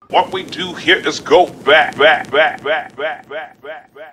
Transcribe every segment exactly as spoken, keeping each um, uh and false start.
What we do here is go back, back, back, back, back, back, back, back.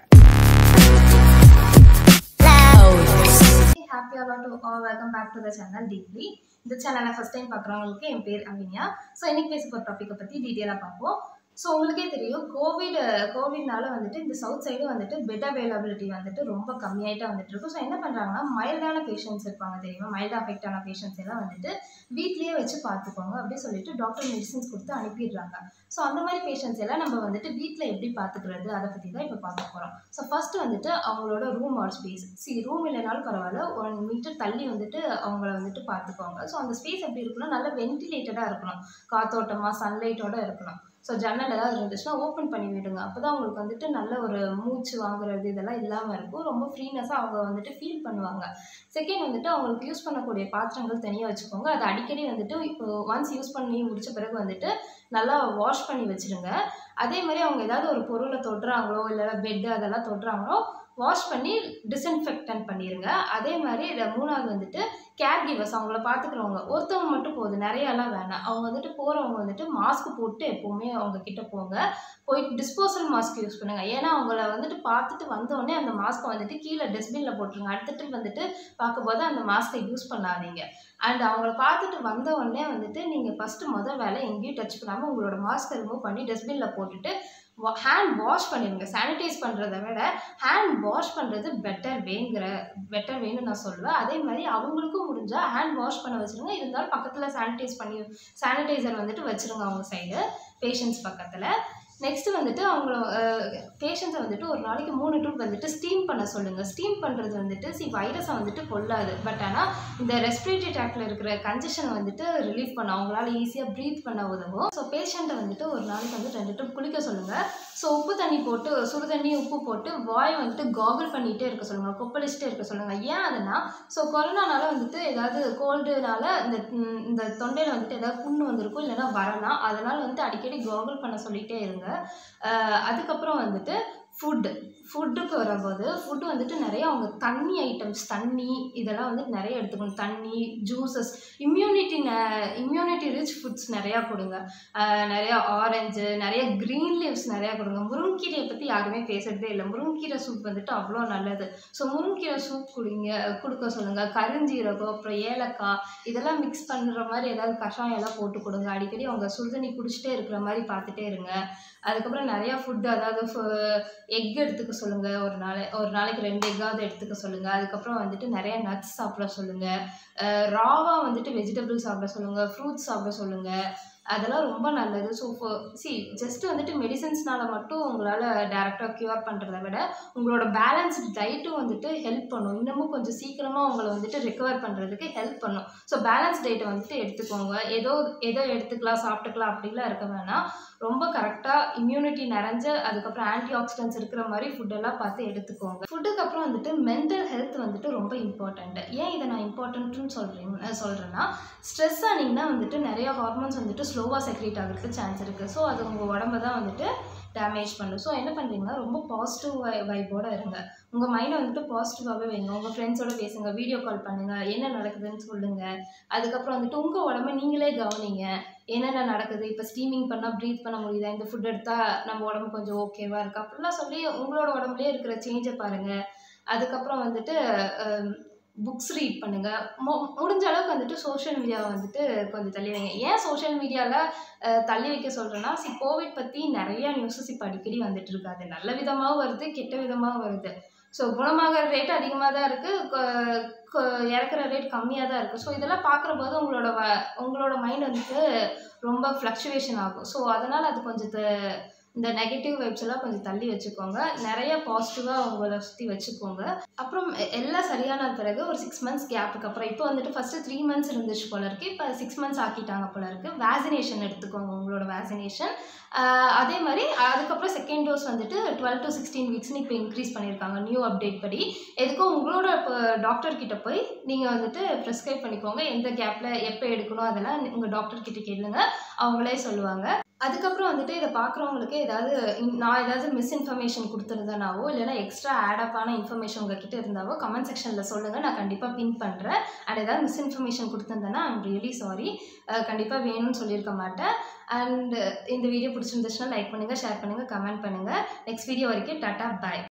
Happy to all, welcome back to the channel Deeply. இந்த சேனலை first time பார்க்குறவங்களுக்கு என் பேர் Avinya. So இன்னைக்கு பேச போகிற டாப்பிக்கை பற்றி டீட்டெயிலாக பார்ப்போம். ஸோ உங்களுக்கே தெரியும், கோவிட் கோவிட்னால வந்துட்டு இந்த சவுத் சைடு வந்துட்டு பெட் அவைலபிலிட்டி வந்துட்டு ரொம்ப கம்மியாயிட்டா வந்துட்டு இருக்கும். ஸோ என்ன பண்ணுறாங்கன்னா, மைல்டான பேஷண்ட்ஸ் இருப்பாங்க தெரியுமா, மைல்டாக அஃபெக்ட் ஆன பேஷண்ட்ஸ் எல்லாம் வந்துட்டு வீட்லேயே வச்சு பார்த்துக்கோங்க அப்படின்னு சொல்லிட்டு டாக்டர் மெடிசின்ஸ் கொடுத்து அனுப்பிடுறாங்க. ஸோ அந்த மாதிரி பேஷண்ட்ஸ் எல்லாம் நம்ம வந்துட்டு வீட்டில் எப்படி பார்த்துக்கிறது அதை பற்றி தான் இப்போ பார்க்க போகிறோம். ஸோ ஃபர்ஸ்ட் வந்துட்டு அவங்களோட ரூம் ஆர் ஸ்பேஸ், சி ரூம் இல்லைனாலும் பரவாயில்ல, ஒன் மீட்டர் தள்ளி வந்துட்டு அவங்கள வந்துட்டு பார்த்துக்கோங்க. ஸோ அந்த ஸ்பேஸ் எப்படி இருக்கணும், நல்லா வென்டிலேட்டடாக இருக்கணும், காத்தோட்டமாக சன்லைட்டோடு இருக்கணும். ஸோ ஜன்னல் ஏதாவது இருந்துச்சுன்னா ஓப்பன் பண்ணி விடுங்க. அப்போ தான் அவங்களுக்கு வந்துட்டு நல்ல ஒரு மூச்சு வாங்குறது இதெல்லாம் இல்லாமல் இருக்கும், ரொம்ப ஃப்ரீனஸாக அவங்க வந்துட்டு ஃபீல் பண்ணுவாங்க. செகண்ட் வந்துட்டு அவங்களுக்கு யூஸ் பண்ணக்கூடிய பாத்திரங்கள் தனியாக வச்சுக்கோங்க. அது அடிக்கடி வந்துட்டு இப்போ ஒன்ஸ் யூஸ் பண்ணி முடித்த பிறகு வந்துட்டு நல்லா வாஷ் பண்ணி வச்சுருங்க. அதே மாதிரி அவங்க ஏதாவது ஒரு பொருளை தொடுறாங்களோ இல்லை பெட்டு அதெல்லாம் தொடுறாங்களோ வாஷ் பண்ணி டிஸ்இன்ஃபெக்டன் பண்ணிடுங்க. அதே மாதிரி இதை மூணாவது வந்துட்டு கேர் கிவர்ஸ், அவங்கள பார்த்துக்கிறவங்க ஒருத்தவங்க மட்டும் போதும், நிறையெல்லாம் வேணாம். அவங்க வந்துட்டு போகிறவங்க வந்துட்டு மாஸ்க் போட்டு எப்போவுமே அவங்க கிட்ட போங்க. போயிட்டு டிஸ்போசல் மாஸ்க் யூஸ் பண்ணுங்க. ஏன்னா அவங்கள வந்துட்டு பார்த்துட்டு வந்தோடனே அந்த மாஸ்க்கை வந்துட்டு கீழே டஸ்ட்பினில் போட்டுருங்க. அடுத்துட்டு வந்துட்டு பார்க்கும்போது அந்த மாஸ்க்கை யூஸ் பண்ணாதீங்க. அண்ட் அவங்கள பார்த்துட்டு வந்த உடனே வந்துட்டு நீங்கள் ஃபஸ்ட்டு மொதல் வேலை எங்கேயும் டச் பண்ணாமல் உங்களோட மாஸ்க்கை ரிமூவ் பண்ணி டஸ்ட்பினில் போட்டுட்டு ஹேண்ட் வாஷ் பண்ணிடுங்க. சானிடைஸ் பண்ணுறதை விட ஹேண்ட் வாஷ் பண்ணுறது பெட்டர் வேங்கிற பெட்டர் வேன்னு நான் சொல்லுவேன். அதே மாதிரி அவங்களுக்கும் முடிஞ்சால் ஹேண்ட் வாஷ் பண்ண வச்சுருங்க. இருந்தாலும் பக்கத்தில் சானிடைஸ் பண்ணி சானிடைசர் வந்துட்டு வச்சுருங்க அவங்க சைடு பேஷண்ட்ஸ் பக்கத்தில். நெக்ஸ்ட்டு வந்துட்டு அவங்கள பேஷண்ட்ஸை வந்துட்டு ஒரு நாளைக்கு மூணு டூப் வந்துட்டு ஸ்டீம் பண்ண சொல்லுங்கள். ஸ்டீம் பண்ணுறது வந்துட்டு சி வைரஸை வந்துட்டு கொல்லாது, பட் ஆனால் இந்த ரெஸ்பிரேட்டரி ட்ராக்டில் இருக்கிற கன்ஜெஷனை வந்துட்டு ரிலீஃப் பண்ண அவங்களால ஈஸியாக ப்ரீத் பண்ண உதவும். ஸோ பேஷண்ட்டை வந்துட்டு ஒரு நாளைக்கு வந்து ரெண்டு டூப் குளிக்க சொல்லுங்கள். ஸோ உப்பு தண்ணி போட்டு சுடு தண்ணி உப்பு போட்டு வாய் வந்துட்டு காகுல் பண்ணிகிட்டே இருக்க சொல்லுங்கள், கொப்பளிச்சுட்டே இருக்க சொல்லுங்கள். ஏன் அதுனா, ஸோ கொரோனானால வந்துட்டு ஏதாவது கோல்டுனால இந்த இந்த தொண்டையில் வந்துட்டு ஏதாவது புண்ணு வந்திருக்கும், இல்லைன்னா வரலாம். அதனால் வந்துட்டு அடிக்கடி காகுல் பண்ண சொல்லிகிட்டே இருங்க. அதுக்கப்புறம் வந்துட்டு ஃபுட்டு ஃபுட்டுக்கு வரும்போது ஃபுட்டு வந்துட்டு நிறைய அவங்க தண்ணி ஐட்டம்ஸ், தண்ணி இதெல்லாம் வந்துட்டு நிறைய எடுத்துக்கணும். தண்ணி, ஜூஸஸ், இம்யூனிட்டி ந இம்யூனிட்டி ரிச் ஃபுட்ஸ் நிறையா கொடுங்க. நிறையா ஆரஞ்சு, நிறைய க்ரீன் லீவ்ஸ் நிறையா கொடுங்க. முருங்கீரையை பற்றி யாருமே பேசுகிறதே இல்லை. முருங்கீரை சூப் வந்துட்டு அவ்வளோ நல்லது. ஸோ முருங்கீரை சூப் குடிங்க கொடுக்க சொல்லுங்கள். கருஞ்சீரகம், அப்புறம் ஏலக்காய் இதெல்லாம் மிக்ஸ் பண்ணுற மாதிரி ஏதாவது கஷாயம் எல்லாம் போட்டு கொடுங்க. அடிக்கடி அவங்க சுடுதண்ணி குடிச்சிட்டே இருக்கிற மாதிரி பார்த்துட்டே இருங்க. அதுக்கப்புறம் நிறையா ஃபுட்டு, அதாவது எக் எடுத்துக்க சொல்லுங்கள். ஒரு நாளை ஒரு நாளைக்கு ரெண்டு எக்காவது எடுத்துக்க சொல்லுங்கள். அதுக்கப்புறம் வந்துட்டு நிறைய நட்ஸ் சாப்பிட சொல்லுங்கள். ராவாக வந்துட்டு வெஜிடபிள்ஸ் சாப்பிட சொல்லுங்கள், ஃப்ரூட்ஸ் சாப்பிட சொல்லுங்கள். அதெல்லாம் ரொம்ப நல்லது. ஸோ சி ஜஸ்ட்டு வந்துட்டு மெடிசன்ஸ்னால மட்டும் உங்களால் டேரெக்டாக க்யூர் பண்ணுறத விட உங்களோட பேலன்ஸ்டு டயட்டும் வந்துட்டு ஹெல்ப் பண்ணும். இன்னமும் கொஞ்சம் சீக்கிரமாக உங்களை வந்துட்டு ரெக்கவர் பண்ணுறதுக்கு ஹெல்ப் பண்ணும். ஸோ பேலன்ஸ் டயட்டை வந்துட்டு எடுத்துக்கோங்க. ஏதோ ஏதோ எடுத்துக்கலாம் சாப்பிட்டுக்கலாம் அப்படிலாம் இருக்க வேணாம். ரொம்ப கரெக்டாக இம்யூனிட்டி நிறைஞ்ச, அதுக்கப்புறம் ஆன்டி ஆக்சிடென்ட்ஸ் இருக்கிற மாதிரி ஃபுட்டெல்லாம் பார்த்து எடுத்துக்கோங்க. ஃபுட்டுக்கு அப்புறம் வந்துட்டு மென்டல் ஹெல்த் வந்துட்டு ரொம்ப இம்பார்ட்டண்ட்டு. ஏன் இதை நான் இம்பார்ட்டன்ட்டுன்னு சொல்கிறேன் சொல்கிறேன்னா, ஸ்ட்ரெஸ் ஆனிங்கன்னா வந்துட்டு நிறைய ஹார்மோன்ஸ் வந்துட்டு ஸ்லோவாக செக்ரேட் ஆகிறதுக்கு சான்ஸ் இருக்குது. ஸோ அது உங்கள் உடம்பை தான் வந்துட்டு டேமேஜ் பண்ணும். ஸோ என்ன பண்ணுறீங்கன்னா, ரொம்ப பாசிட்டிவ் வை வைப்போடு இருங்க. உங்கள் மைண்டை வந்துட்டு பாசிட்டிவாகவே வைங்க. உங்கள் ஃப்ரெண்ட்ஸோட பேசுங்க, வீடியோ கால் பண்ணுங்கள், என்ன நடக்குதுன்னு சொல்லுங்கள். அதுக்கப்புறம் வந்துட்டு உங்கள் உடம்பை நீங்களே கவனிங்க. என்னென்ன நடக்குது, இப்போ ஸ்டீமிங் பண்ணால் ப்ரீத் பண்ண முடியுதா, இந்த ஃபுட் எடுத்தால் நம்ம உடம்பு கொஞ்சம் ஓகேவாக இருக்கா அப்படிலாம் சொல்லி உங்களோட உடம்புலேயே இருக்கிற சேஞ்சை பாருங்கள். அதுக்கப்புறம் வந்துட்டு புக்ஸ் ரீட் பண்ணுங்கள். மு முடிஞ்ச அளவுக்கு வந்துட்டு சோஷியல் மீடியாவை வந்துட்டு கொஞ்சம் தள்ளி வைங்க. ஏன் சோஷியல் மீடியாவில் தள்ளி வைக்க சொல்கிறேன்னா, சி கோவிட் பற்றி நிறையா நியூஸஸ் இப்போ அடிக்கடி வந்துட்டு இருக்காது. நல்ல விதமாகவும் வருது, கெட்ட விதமாகவும் வருது. ஸோ குணமாகிற ரேட் அதிகமாக தான் இருக்குது, இறக்குற ரேட் கம்மியாக தான் இருக்குது. ஸோ இதெல்லாம் பார்க்குறபோது உங்களோட வ உங்களோட மைண்ட் வந்துட்டு ரொம்ப ஃப்ளக்சுவேஷன் ஆகும். ஸோ அதனால் அது கொஞ்சம் இந்த நெகட்டிவ் வைப்ஸ் எல்லாம் கொஞ்சம் தள்ளி வச்சுக்கோங்க. நிறைய பாசிட்டிவாக உங்களை சுற்றி வச்சுக்கோங்க. அப்புறம் எல்லாம் சரியான பிறகு ஒரு சிக்ஸ் மந்த்ஸ் கேப்புக்கு அப்புறம், இப்போ வந்துட்டு ஃபஸ்ட்டு த்ரீ மந்த்ஸ் இருந்துச்சு போல இருக்குது, இப்போ சிக்ஸ் மந்த்ஸ் ஆக்கிட்டாங்க போல இருக்குது. வேக்சினேஷன் எடுத்துக்கோங்க, உங்களோட வேக்சினேஷன். அதே மாதிரி அதுக்கப்புறம் செகண்ட் டோஸ் வந்துட்டு டுவெல் டு சிக்ஸ்டீன் வீக்ஸ்னு இப்போ இன்க்ரீஸ் பண்ணியிருக்காங்க நியூ அப்டேட் படி. எதுக்கும் உங்களோட இப்போ டாக்டர்கிட்ட போய் நீங்கள் வந்துட்டு ப்ரிஸ்கிரைப் பண்ணிக்கோங்க. எந்த கேப்பில் எப்போ எடுக்கணும் அதெல்லாம் உங்கள் டாக்டர்கிட்ட கேளுங்க, அவங்களே சொல்லுவாங்க. அதுக்கப்புறம் வந்துட்டு இதை பார்க்குறவங்களுக்கு ஏதாவது நான் ஏதாவது மிஸ்இன்ஃபர்மேஷன் கொடுத்துருந்தேனாவோ இல்லைனா எக்ஸ்ட்ரா ஆடப்பான இன்ஃபர்மேஷன் உங்ககிட்ட இருந்தாவோ கமெண்ட் செக்ஷனில் சொல்லுங்கள், நான் கண்டிப்பாக பின் பண்ணுறேன். அண்ட் ஏதாவது மிஸ்இன்ஃபர்மேஷன் கொடுத்துருந்தேன்னா ஐம் ரியலி சாரி. கண்டிப்பாக வேணும்னு சொல்லியிருக்க மாட்டேன். அண்ட் இந்த வீடியோ பிடிச்சிருந்துச்சுன்னா லைக் பண்ணுங்கள், ஷேர் பண்ணுங்கள், கமெண்ட் பண்ணுங்கள். நெக்ஸ்ட் வீடியோ வரைக்கும் டாட்டா பாய்.